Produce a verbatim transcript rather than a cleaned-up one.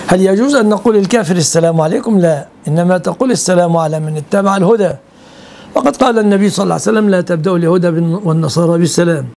هل يجوز أن نقول الكافر السلام عليكم؟ لا، إنما تقول السلام على من اتبع الهدى. وقد قال النبي صلى الله عليه وسلم لا تبدأوا اليهود والنصارى بالسلام.